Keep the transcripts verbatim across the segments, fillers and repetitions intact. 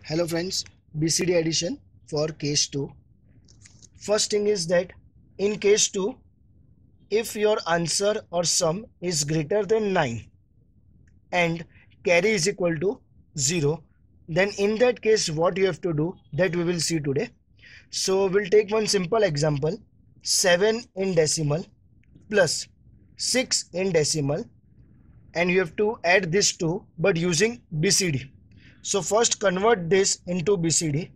Hello friends, B C D addition for case two. First thing is that in case two, if your answer or sum is greater than nine and carry is equal to zero, then in that case what you have to do, that we will see today. So we'll take one simple example, seven in decimal plus six in decimal, and you have to add this two but using B C D. So first convert this into B C D.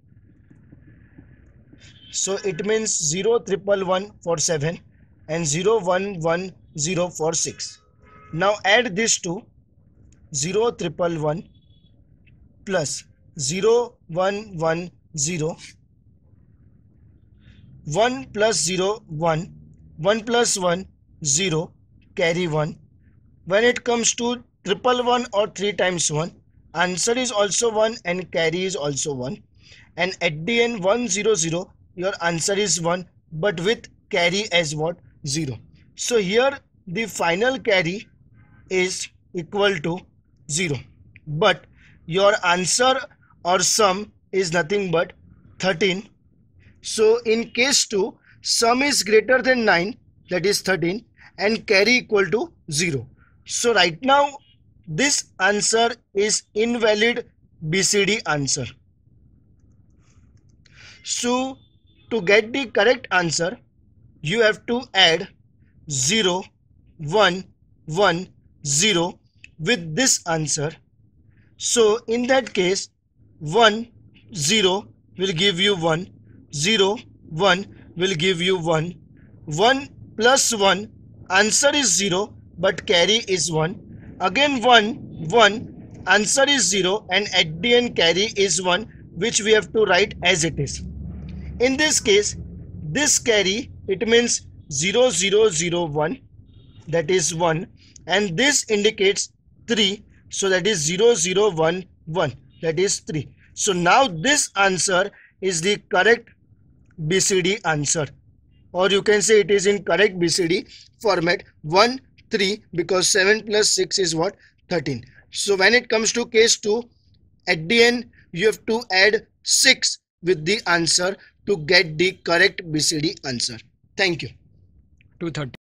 So it means zero triple one for seven and zero one one zero for six. Now add this to zero triple one plus zero one one zero, one plus zero one, one plus one zero, carry one. When it comes to triple one or three times one, answer is also one and carry is also one. And at the end one zero zero, your answer is one but with carry as what? zero. So here the final carry is equal to zero, but your answer or sum is nothing but thirteen. So in case two, sum is greater than nine, that is thirteen, and carry equal to zero. So right now this answer is invalid B C D answer. So to get the correct answer, you have to add zero, one, one, zero with this answer. So in that case, one, zero will give you one, zero, one will give you one, one plus one, answer is zero but carry is one, again one, one, answer is zero and at the end carry is one, which we have to write as it is. In this case, this carry, it means zero zero zero one, that is one, and this indicates three, so that is zero zero one one, that is three. So now this answer is the correct B C D answer, or you can say it is in correct B C D format one three, because seven plus six is what? thirteen. So when it comes to case two, at the end you have to add six with the answer to get the correct B C D answer. Thank you. two thirty.